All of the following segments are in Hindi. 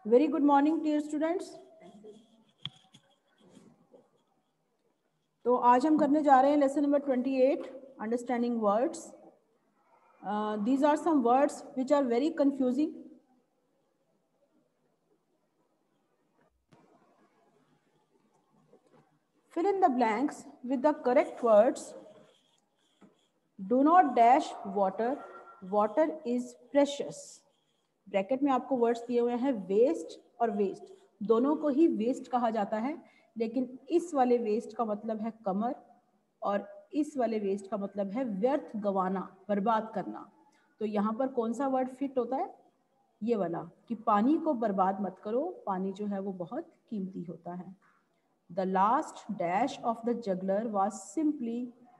Very good morning dear students. तो आज हम करने जा रहे हैं lesson number 28 understanding words. These are some words which are very confusing. Fill in the blanks with the correct words. Do not dash water. Water is precious. Bracket में आपको वर्ड्स दिए हुए हैं वेस्ट और वेस्ट, दोनों को ही वेस्ट कहा जाता है, लेकिन इस वाले वेस्ट का मतलब है कमर और इस वाले वेस्ट का मतलब है व्यर्थ, गवाना, बर्बाद करना। तो यहाँ पर कौन सा वर्ड फिट होता है? ये वाला कि पानी को बर्बाद मत करो, पानी जो है वो बहुत कीमती होता है। The last dash of the juggler was simply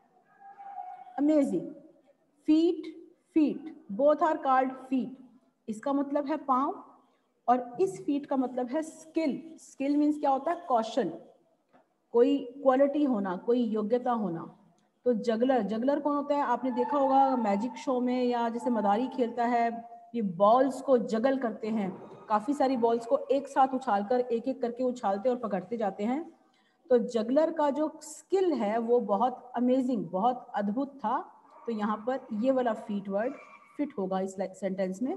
amazing. Feet, feet, both are called feet. इसका मतलब है पाँव और इस feet का मतलब है स्किल। स्किल मीन्स क्या होता है? कौशल, कोई क्वालिटी होना, कोई योग्यता होना। तो जगलर, जगलर कौन होता है? आपने देखा होगा मैजिक शो में, या जैसे मदारी खेलता है, ये बॉल्स को जगल करते हैं, काफ़ी सारी बॉल्स को एक साथ उछालकर एक एक करके उछालते और पकड़ते जाते हैं। तो जगलर का जो स्किल है वो बहुत अमेजिंग, बहुत अद्भुत था। तो यहाँ पर ये वाला फीट वर्ड फिट होगा इस सेंटेंस में।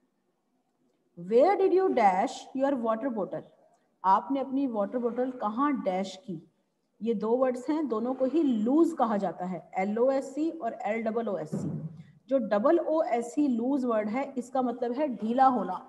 Where did you dash your water बोतल? आपने अपनी वाटर बोतल कहाँ डैश की? ये दो वर्ड्स हैं, दोनों को ही लूज कहा जाता है, LOSC और LOOSC। जो OOSC लूज वर्ड है इसका मतलब है ढीला होना,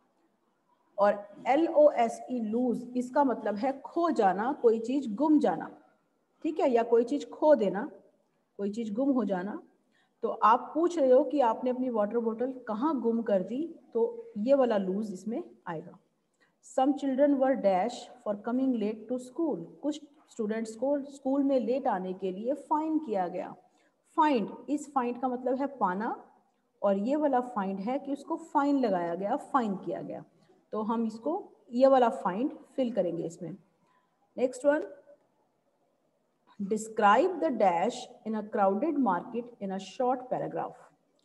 और LOSE लूज इसका मतलब है खो जाना, कोई चीज गुम जाना। ठीक है, या कोई चीज खो देना, कोई चीज गुम हो जाना। तो आप पूछ रहे हो कि आपने अपनी वाटर बोतल कहाँ गुम कर दी, तो ये वाला लूज इसमें आएगा। Some children were dash for coming late to school. कुछ स्टूडेंट्स को स्कूल में लेट आने के लिए फाइन किया गया। फाइंड, इस फाइंड का मतलब है पाना, और ये वाला फाइंड है कि उसको फाइन लगाया गया, फाइन किया गया। तो हम इसको ये वाला फाइंड फिल करेंगे इसमें। Next one, describe the dash in a crowded market in a short paragraph.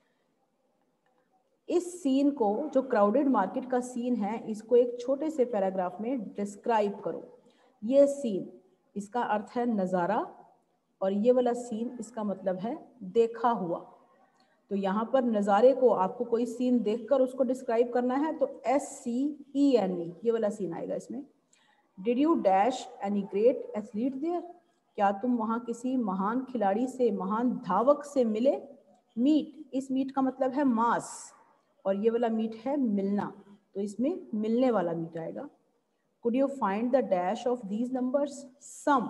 इस सीन को, जो क्राउडेड मार्केट का सीन है, इसको एक छोटे से पैराग्राफ में डिस्क्राइब करो। ये सीन, इसका अर्थ है नज़ारा, और ये वाला सीन इसका मतलब है देखा हुआ। तो यहाँ पर नज़ारे को, आपको कोई सीन देखकर उसको डिस्क्राइब करना है, तो SCENE ये वाला सीन आएगा इसमें। Did you dash any great athlete there? क्या तुम वहाँ किसी महान खिलाड़ी से, महान धावक से मिले? मीट, इस मीट का मतलब है मांस, और ये वाला मीट है मिलना, तो इसमें मिलने वाला मीट आएगा। Could you find the dash of these numbers? Sum,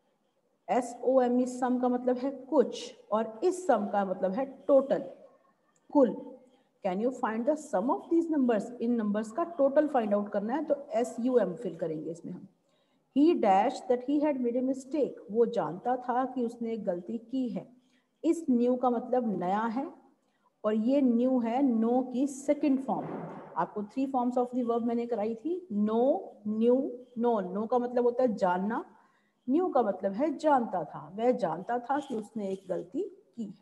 SOME, sum का मतलब है कुछ, और इस सम का मतलब है टोटल, कुल। Can you find the sum of these numbers? इन नंबर्स का टोटल फाइंड आउट करना है, तो SUM फिल करेंगे इसमें हम। He dash that he had made a mistake. वो जानता था कि उसने एक गलती की है। इस न्यू का मतलब नया है, और ये न्यू है नो की सेकंड फॉर्म। आपको 3 फॉर्म्स ऑफ द वर्ब मैंने कराई थी, नो, न्यू, नो। नो का मतलब होता है जानना, न्यू का मतलब है जानता था, वह जानता था कि उसने एक गलती की है।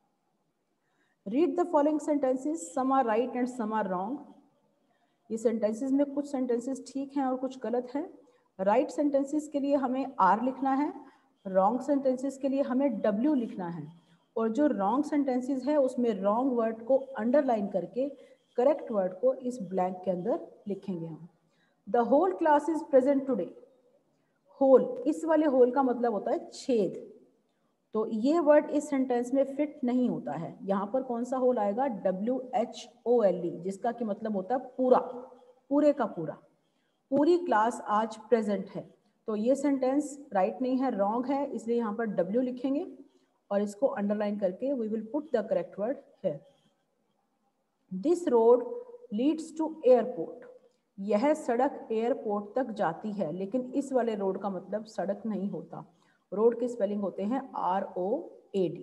Read the following sentences, some are right and some are wrong. ये सेंटेंसेस में कुछ सेंटेंसेस ठीक हैं और कुछ गलत हैं। राइट सेंटेंसेस के लिए हमें R लिखना है, रॉन्ग सेंटेंसेस के लिए हमें W लिखना है, और जो रॉन्ग सेंटेंसेस है उसमें रॉन्ग वर्ड को अंडरलाइन करके करेक्ट वर्ड को इस ब्लैंक के अंदर लिखेंगे हम। The whole class is present today. Whole, इस वाले होल का मतलब होता है छेद, तो ये वर्ड इस सेंटेंस में फिट नहीं होता है। यहाँ पर कौन सा होल आएगा? WHOLE, जिसका कि मतलब होता है पूरा, पूरे का पूरा। पूरी क्लास आज प्रेजेंट है, तो ये सेंटेंस राइट नहीं है, रॉन्ग है, इसलिए यहाँ पर W लिखेंगे और इसको अंडरलाइन करके we will put the correct word here. This road leads to airport. यह सड़क एयरपोर्ट तक जाती है, लेकिन इस वाले रोड का मतलब सड़क नहीं होता। रोड के स्पेलिंग होते हैं ROAD।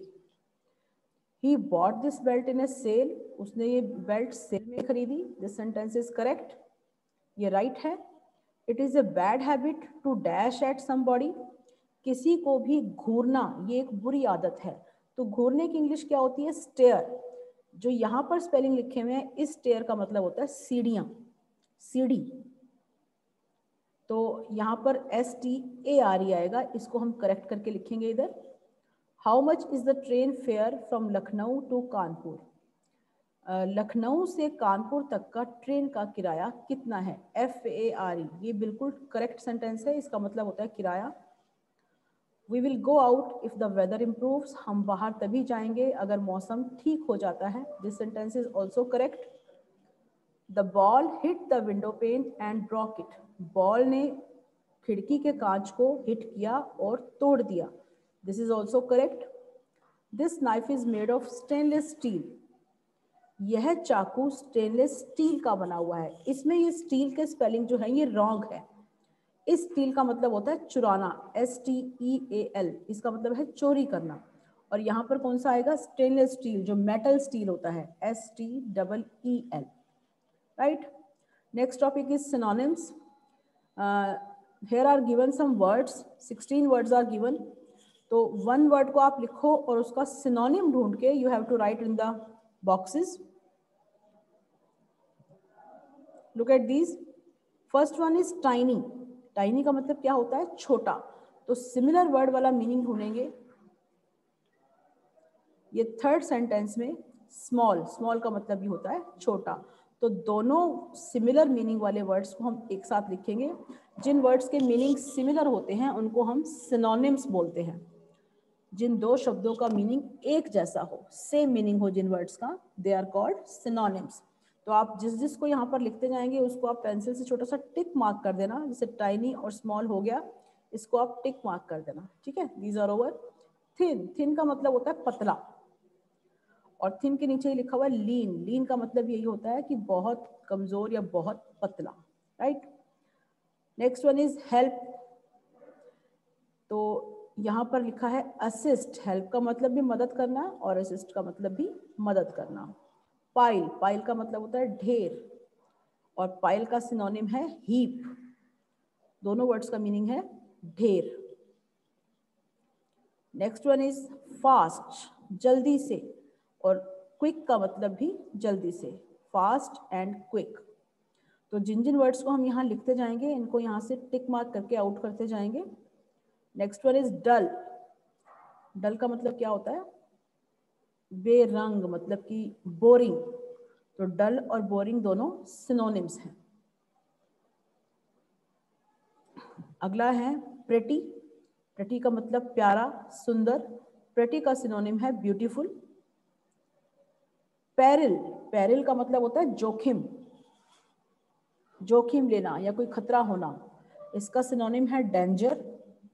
He bought this belt in a sale. उसने ये बेल्ट सेल में खरीदी। दिस सेंटेंस इज करेक्ट, ये राइट है। It is a bad habit to dash at somebody. किसी को भी घूरना ये एक बुरी आदत है। तो घूरने की इंग्लिश क्या होती है? स्टेयर। जो यहाँ पर स्पेलिंग लिखे हुए हैं, इस स्टेयर का मतलब होता है सीढ़ियाँ। सीढ़ी, तो यहाँ पर STARE आएगा, इसको हम करेक्ट करके लिखेंगे इधर। How much is the train fare from Lucknow to Kanpur? Lucknow से कानपुर तक का ट्रेन का किराया कितना है? FARE, ये बिल्कुल करेक्ट सेंटेंस है, इसका मतलब होता है किराया। We will go out if the weather improves, हम बाहर तभी जाएंगे अगर मौसम ठीक हो जाता है। This sentence is also correct. The ball hit the window pane and broke it, ball ने खिड़की के कांच को हिट किया और तोड़ दिया। This is also correct. This knife is made of stainless steel, यह चाकू स्टेनलेस स्टील का बना हुआ है। इसमें ये स्टील के स्पेलिंग जो है ये रॉन्ग है। इस स्टील का मतलब होता है चुराना, STEAL, इसका मतलब है चोरी करना। और यहाँ पर कौन सा आएगा? स्टेनलेस स्टील, जो मेटल स्टील होता है, STEEL, right. Next topic is synonyms. here are given some words, 16 words are given। तो वन वर्ड को आप लिखो और उसका सिनोनिम ढूंढ के you have to write in the boxes. Look at these. First one is tiny. Tiny का मतलब क्या होता है? छोटा। तो सिमिलर वर्ड वाला मीनिंग ढूंढेंगे। ये थर्ड सेंटेंस में स्मॉल, स्मॉल का मतलब भी होता है छोटा। तो दोनों सिमिलर मीनिंग वाले वर्ड्स को हम एक साथ लिखेंगे। जिन वर्ड्स के मीनिंग सिमिलर होते हैं उनको हम सिनोनिम्स बोलते हैं। जिन दो शब्दों का मीनिंग एक जैसा हो, सेम मीनिंग हो जिन वर्ड्स का, दे आर कॉल्ड सिनोनिम्स। तो आप जिस जिस को यहाँ पर लिखते जाएंगे उसको आप पेंसिल से छोटा सा टिक मार्क कर देना। जैसे टाइनी और स्मॉल हो गया, इसको आप टिक मार्क कर देना, ठीक है। These are over. Thin, thin का मतलब होता है पतला, और थिन के नीचे लिखा हुआ है लीन। लीन का मतलब यही होता है कि बहुत कमजोर या बहुत पतला, right. Next one is help. तो यहाँ पर लिखा है असिस्ट। हेल्प का मतलब भी मदद करना और असिस्ट का मतलब भी मदद करना। पाइल, पाइल का मतलब होता है ढेर, और पाइल का सिनोनिम है हीप। दोनों वर्ड्स का मीनिंग है ढेर। नेक्स्ट वन इज फास्ट, जल्दी से, और क्विक का मतलब भी जल्दी से, फास्ट एंड क्विक। तो जिन जिन वर्ड्स को हम यहाँ लिखते जाएंगे इनको यहाँ से टिक मार्क करके आउट करते जाएंगे। Next one is dull. Dull का मतलब क्या होता है? बेरंग, मतलब कि बोरिंग। तो डल और बोरिंग दोनों सिनोनिम्स हैं। अगला है प्रेटी। प्रेटी का मतलब प्यारा, सुंदर। प्रेटी का सिनोनिम है ब्यूटीफुल। पेरिल, पेरिल का मतलब होता है जोखिम, जोखिम लेना या कोई खतरा होना। इसका सिनोनिम है danger.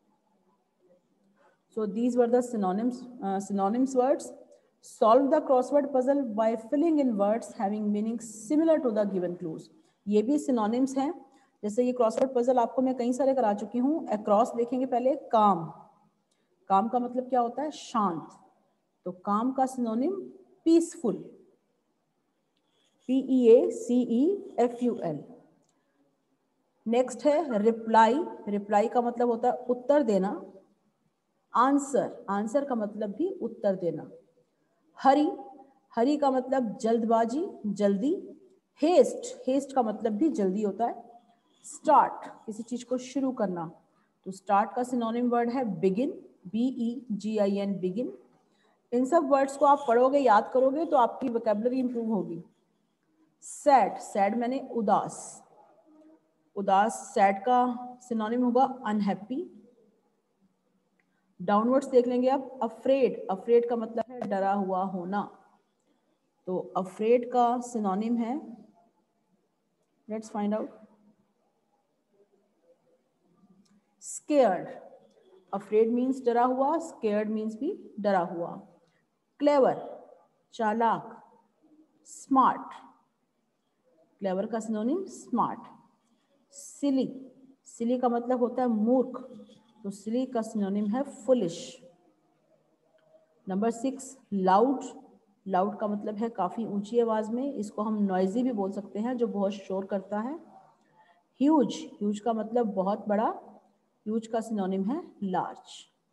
So these were the synonyms words. Solve the crossword puzzle by filling in words having meanings similar to the given clues. ये भी synonyms हैं। जैसे ये क्रॉसवर्ड पजल आपको मैं कई सारे करा चुकी हूँ। अक्रॉस देखेंगे पहले, काम। काम का मतलब क्या होता है? शांत। तो काम का सिनोनिम पीसफुल, PEACEFUL। नेक्स्ट है रिप्लाई। रिप्लाई का मतलब होता है उत्तर देना। आंसर, आंसर का मतलब भी उत्तर देना। हरी, हरी का मतलब जल्दबाजी, जल्दी। हेस्ट, हेस्ट का मतलब भी जल्दी होता है। स्टार्ट, किसी चीज को शुरू करना। तो स्टार्ट का सिनोनिम वर्ड है बिगिन, BEGIN, बिगिन। इन सब वर्ड्स को आप पढ़ोगे, याद करोगे तो आपकी वोकैबुलरी इंप्रूव होगी। सैड, सैड मैंने उदास, उदास। सैड का सिनोनिम होगा अनहैप्पी। डाउनवर्ड्स देख लेंगे आप। अफ्रेड, अफ्रेड का मतलब है डरा हुआ होना। तो अफ्रेड का सिनोनिम है, let's find out, scared. Afraid means डरा हुआ, स्केयर्ड मीन्स भी डरा हुआ। क्लेवर, चालाक। स्मार्ट, क्लेवर का सिनोनिम स्मार्ट। सिली, सिली का मतलब होता है मूर्ख। तो सिली का सिनोनिम है फुलिश। Number 6, loud. लाउड का मतलब है काफ़ी ऊंची आवाज़ में। इसको हम नॉइजी भी बोल सकते हैं, जो बहुत शोर करता है। ह्यूज, ह्यूज का मतलब बहुत बड़ा। ह्यूज का सिनोनिम है large.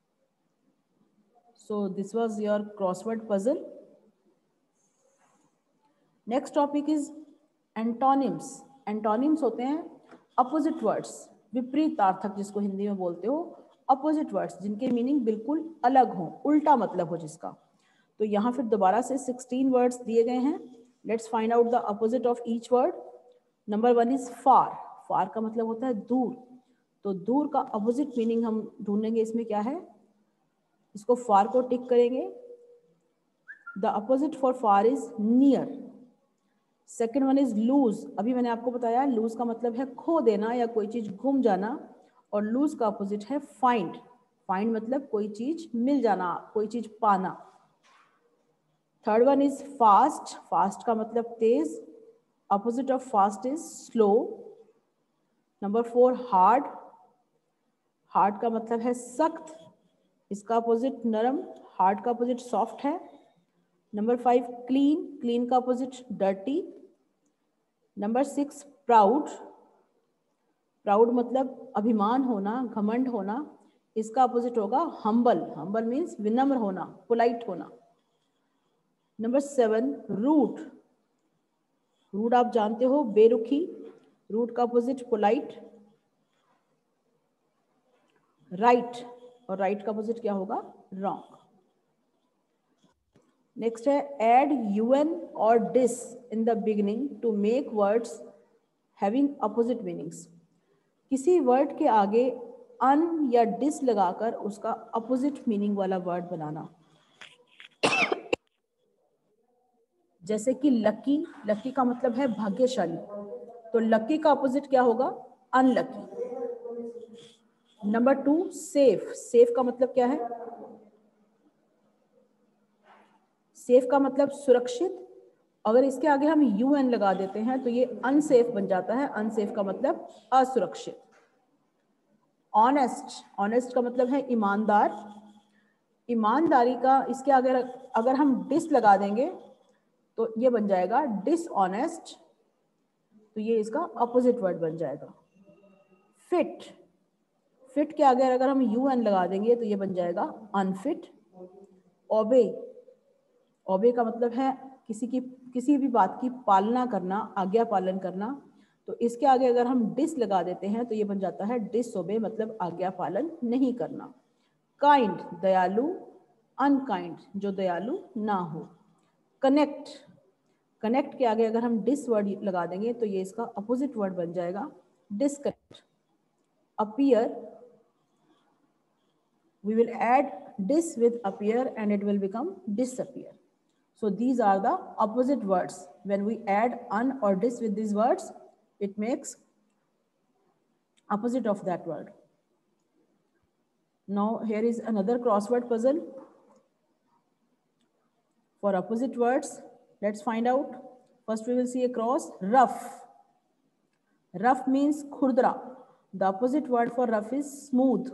So this was your crossword puzzle. Next topic is antonyms. Antonyms होते हैं अपोजिट वर्ड्स, विपरीतार्थक जिसको हिंदी में बोलते हो, अपोजिट वर्ड्स जिनके मीनिंग बिल्कुल अलग हो, उल्टा मतलब हो जिसका। तो यहाँ फिर दोबारा से 16 वर्ड्स दिए गए हैं। Let's find out the opposite of each word. Number 1 is far. Far का मतलब होता है दूर, तो दूर का अपोजिट मीनिंग हम ढूंढेंगे इसमें क्या है, इसको फार को टिक करेंगे। The opposite for far is near. Second one is loose. अभी मैंने आपको बताया लूज का मतलब है खो देना या कोई चीज गुम जाना, और लूज का अपोजिट है फाइंड। फाइंड मतलब कोई चीज मिल जाना, कोई चीज पाना। Third one is fast. Fast का मतलब तेज, opposite of fast is slow. Number 4 hard. Hard का मतलब है सख्त, इसका अपोजिट नरम, हार्ड का अपोजिट सॉफ्ट है। Number 5 clean. क्लीन का opposite dirty. Number 6 proud. Proud मतलब अभिमान होना, घमंड होना, इसका अपोजिट होगा हम्बल। हम्बल मीन्स विनम्र होना, पोलाइट होना। Number 7 rude. रूड आप जानते हो बेरुखी, रूड का अपोजिट पोलाइट। राइट, और राइट का अपोजिट क्या होगा, रॉन्ग। नेक्स्ट है एड un और dis in the beginning to make words having opposite meanings. किसी वर्ड के आगे अन या डिस लगाकर उसका अपोजिट मीनिंग वाला वर्ड बनाना। जैसे कि लकी। लकी का मतलब है भाग्यशाली, तो लकी का अपोजिट क्या होगा, अनलकी। Number 2 safe. सेफ का मतलब क्या है, सेफ का मतलब सुरक्षित। अगर इसके आगे हम un लगा देते हैं तो ये अनसेफ बन जाता है। अनसेफ का मतलब असुरक्षित। ऑनेस्ट। ऑनेस्ट का मतलब है ईमानदार। ईमानदारी का इसके आगे अगर हम डिस लगा देंगे तो ये बन जाएगा डिसऑनेस्ट, तो ये इसका अपोजिट वर्ड बन जाएगा। फिट। फिट के आगे अगर हम un लगा देंगे तो ये बन जाएगा अनफिट। ओबे। ओबे का मतलब है किसी भी बात की पालना करना, आज्ञा पालन करना, तो इसके आगे अगर हम डिस लगा देते हैं तो ये बन जाता है डिसओबे, मतलब आज्ञा पालन नहीं करना। काइंड दयालु, अनकाइंड जो दयालु ना हो। कनेक्ट। कनेक्ट के आगे अगर हम डिस वर्ड लगा देंगे तो ये इसका अपोजिट वर्ड बन जाएगा disconnect. Appear, we will add dis with appear and it will become disappear. So these are the opposite words. When we add un or dis with these words, it makes opposite of that word. Now here is another crossword puzzle for opposite words. Let's find out. First we will see a cross, rough. Rough means khurdra. The opposite word for rough is smooth.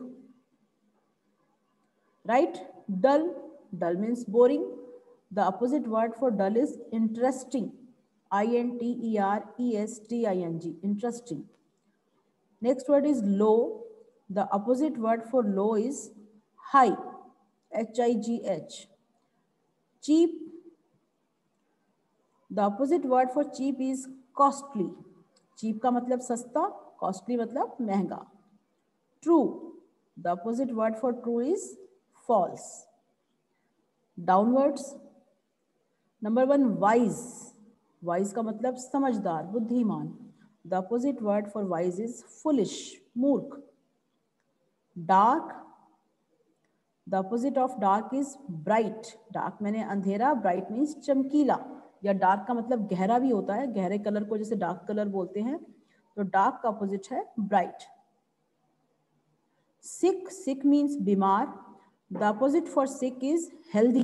Right? Dull. Dull means boring. The opposite word for dull is interesting. INTERESTING. Interesting. Next word is low. The opposite word for low is high. HIGH. Cheap. The opposite word for cheap is costly. Cheap का मतलब सस्ता, costly मतलब महंगा. True. The opposite word for true is false. Downwards. Number 1 wise. Wise का मतलब समझदार, बुद्धिमान. The opposite word for wise is foolish, मूर्ख. Dark. The opposite of dark is bright. Dark मैंने अंधेरा, bright means चमकीला, या dark का मतलब गहरा भी होता है, गहरे कलर को जैसे dark कलर बोलते हैं, तो dark का opposite है bright. Sick. Sick means बीमार. The opposite for sick is healthy.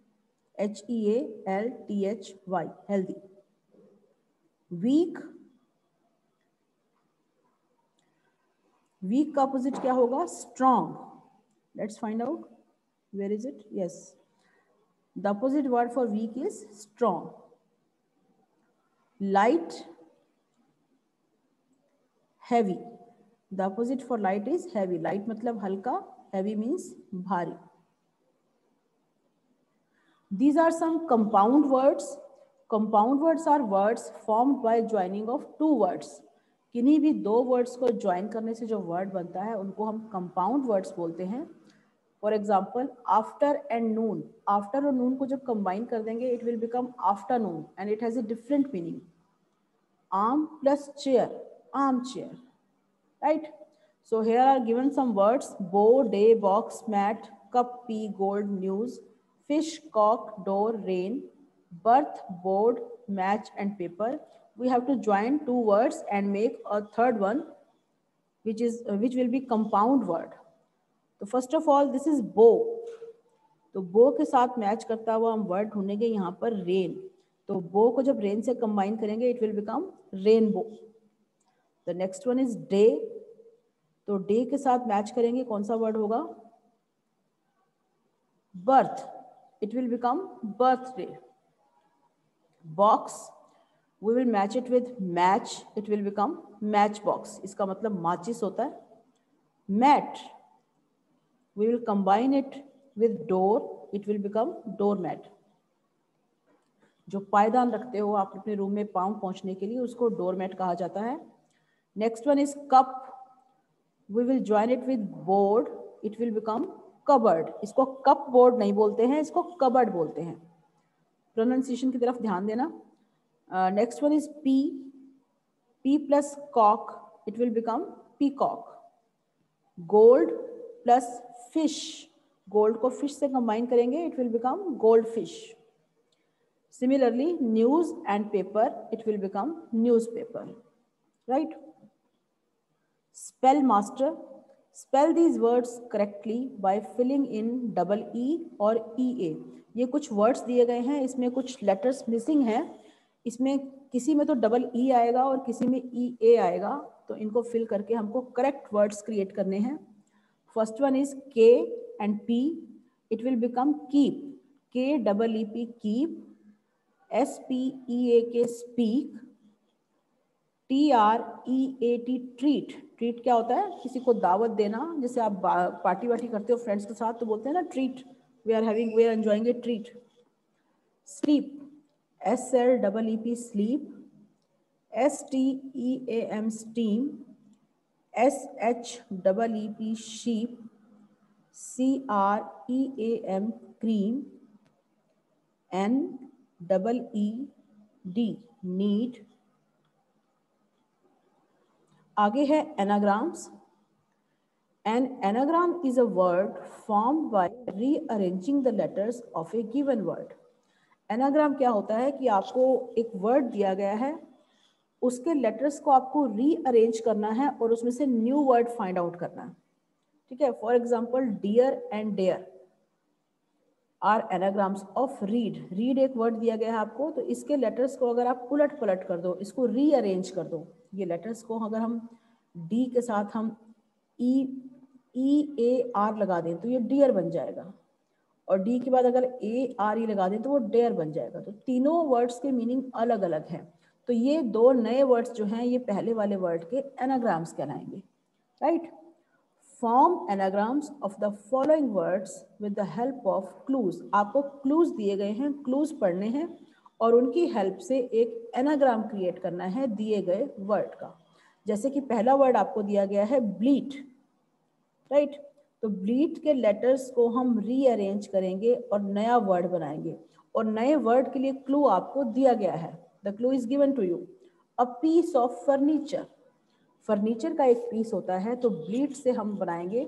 HEALTHY. Healthy. Weak. Weak का opposite क्या होगा, strong. Let's find out. Where is it? Yes. The opposite word for weak is strong. Light. Heavy. The opposite for light is heavy. Light मतलब हल्का, heavy means भारी. These are some compound words compound words are words formed by joining of two words. किन्हीं भी दो वर्ड्स को ज्वाइन करने से जो वर्ड बनता है उनको हम कंपाउंड वर्ड्स बोलते हैं। For example after and noon, after और नून को जब कंबाइन कर देंगे it will become afternoon and it has a different meaning. Arm plus chair, arm chair, right. So here are given some words: bow, day, box, mat, cup, pea, gold, news, fish, cock, door, rain, birth, board, match and paper. We have to join two words and make a third one which will be compound word. So first of all this is bow. तो bow के साथ मैच करता हुआ हम वर्ड ढूंढेंगे यहाँ पर rain. तो bow को जब rain से कंबाइन करेंगे it will become rainbow. The next one is day. तो डे के साथ मैच करेंगे कौन सा वर्ड होगा? Birth, it will become birthday. Box, we will match it with match, it will become match box, इसका मतलब माचिस होता है। Mat, we will combine it with door, it will become door mat. जो पायदान रखते हो आप अपने रूम में पाँव पहुंचने के लिए उसको डोर मैट कहा जाता है। Next one is cup, we will join it with board, it will become cupboard. इसको कप बोर्ड नहीं बोलते हैं, इसको कबर्ड बोलते हैं। प्रोनाउंसिएशन की तरफ ध्यान देना। Next one is P, P plus cock, it will become peacock. Gold plus fish, gold को फिश से कंबाइन करेंगे it will become gold fish. Similarly news and paper, it will become news paper, right. Spell master, spell these words correctly by filling in double E और EA। ये कुछ words दिए गए हैं, इसमें कुछ letters missing हैं, इसमें किसी में तो डबल E आएगा और किसी में EA आएगा, तो इनको fill करके हमको correct words create करने हैं। First one is K and P, it will become keep, K double EP keep, SPEAK speak, TREAT treat, treat क्या होता है? किसी को दावत देना, जैसे आप पार्टी वार्टी करते हो फ्रेंड्स के साथ तो बोलते हैं ना treat, we are enjoying a treat. Sleep, SLEEP sleep, STEAM steam, SHEEP sheep, CREAM cream, NEED need। आगे है एनाग्राम्स। An anagram is a word formed by rearranging the letters of a given word. Anagram क्या होता है कि आपको एक वर्ड दिया गया है, उसके लेटर्स को आपको रीअरेंज करना है और उसमें से न्यू वर्ड फाइंड आउट करना है, ठीक है। For example dear and dare are anagrams of read. Read एक वर्ड दिया गया है आपको, तो इसके लेटर्स को अगर आप उलट पलट कर दो, इसको रीअरेंज कर दो, ये लेटर्स को अगर हम डी के साथ हम EAR लगा दें तो ये डियर बन जाएगा, और डी के बाद अगर ARE लगा दें तो वो डेयर बन जाएगा। तो तीनों वर्ड्स के मीनिंग अलग अलग हैं, तो ये दो नए वर्ड्स जो हैं ये पहले वाले वर्ड के एनाग्राम्स कहलाएंगे, right. Form anagrams of the following words with the help of clues. आपको क्लूज दिए गए हैं, क्लूज पढ़ने हैं और उनकी हेल्प से एक एनाग्राम क्रिएट करना है दिए गए वर्ड का। जैसे कि पहला वर्ड आपको दिया गया है ब्लीट, राइट। तो ब्लीट के लेटर्स को हम रीअरेंज करेंगे और नया वर्ड बनाएंगे, और नए वर्ड के लिए क्लू आपको दिया गया है। The clue is given to you, a piece of furniture. Furniture का एक पीस होता है, तो ब्लीट से हम बनाएंगे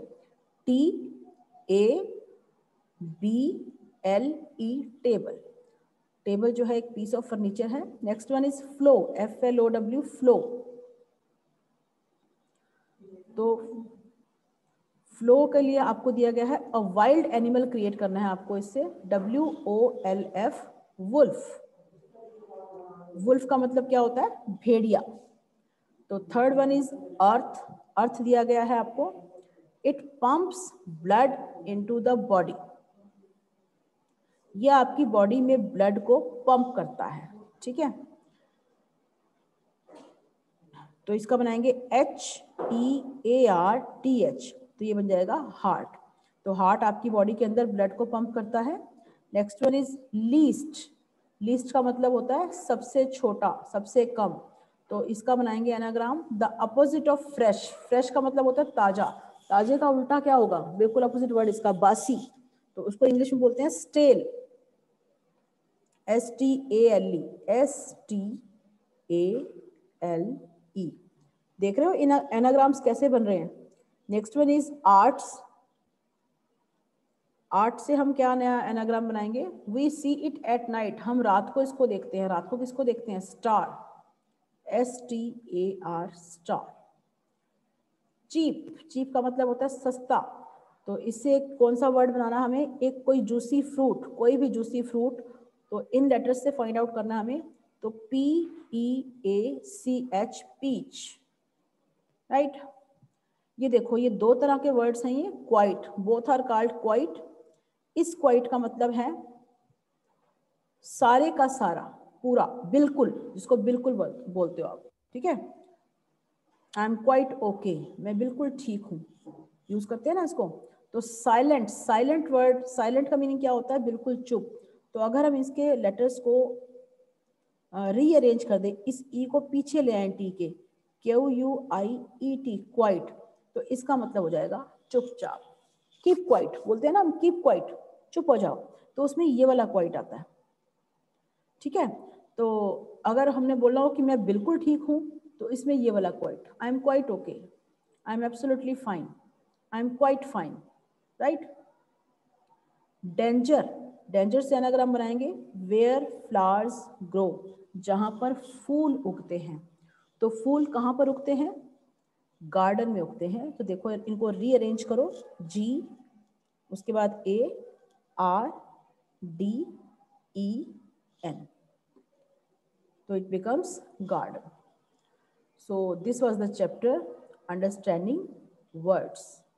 TABLE टेबल। टेबल जो है एक पीस ऑफ फर्नीचर है। Next one is flow, FLOW flow. तो फ्लो के लिए आपको दिया गया है अ वाइल्ड एनिमल क्रिएट करना है आपको, इससे WOLF वुल्फ। वुल्फ का मतलब क्या होता है? भेड़िया। तो third one is earth, earth दिया गया है आपको, it pumps blood into the body. यह आपकी बॉडी में ब्लड को पंप करता है, ठीक है। तो इसका बनाएंगे HEARTH, तो ये बन जाएगा हार्ट। तो हार्ट आपकी बॉडी के अंदर ब्लड को पंप करता है। Next one is least, least का मतलब होता है सबसे छोटा, सबसे कम। तो इसका बनाएंगे anagram, the opposite of fresh. Fresh का मतलब होता है ताजा, ताजे का उल्टा क्या होगा, बिल्कुल अपोजिट वर्ड इसका बासी, तो उसको इंग्लिश में बोलते हैं स्टेल, STALE, STALE। देख रहे हो इन एनाग्राम्स कैसे बन रहे हैं। Next one is arts. Art से हम क्या नया एनाग्राम बनाएंगे, we see it at night, हम रात को इसको देखते हैं। रात को किसको देखते हैं, star, STAR, star. Cheap, cheap का मतलब होता है सस्ता, तो इससे कौन सा वर्ड बनाना हमें, एक कोई जूसी फ्रूट, कोई भी जूसी फ्रूट, तो इन लेटर्स से फाइंड आउट करना हमें, तो PEACH, पीच, राइट। ये देखो ये दो तरह के वर्ड्स हैं, ये quite, both are called quite. इस क्वाइट का मतलब है सारे का सारा, पूरा, बिल्कुल, जिसको बिल्कुल बोलते हो आप, ठीक है। आई एम क्वाइट ओके, मैं बिल्कुल ठीक हूँ, यूज करते हैं ना इसको। तो साइलेंट, साइलेंट वर्ड, साइलेंट का मीनिंग क्या होता है, बिल्कुल चुप। तो अगर हम इसके लेटर्स को रीअरेंज कर दें, इस ई को पीछे ले आए टी के, QUIET, क्वाइट, तो इसका मतलब हो जाएगा चुपचाप। कीप क्वाइट बोलते हैं ना हम, कीप क्वाइट, चुप हो जाओ, तो उसमें ये वाला क्वाइट आता है, ठीक है। तो अगर हमने बोला हो कि मैं बिल्कुल ठीक हूँ, तो इसमें ये वाला quite, I am quite okay, I am absolutely fine, I am quite fine, right. Danger, danger से एनाग्राम बनाएंगे, वेयर फ्लावर्स ग्रो, जहां पर फूल उगते हैं। तो फूल कहाँ पर उगते हैं, गार्डन में उगते हैं। तो देखो इनको रीअरेंज करो, G, उसके बाद ARDEN, so it becomes garden. So this was the chapter understanding words.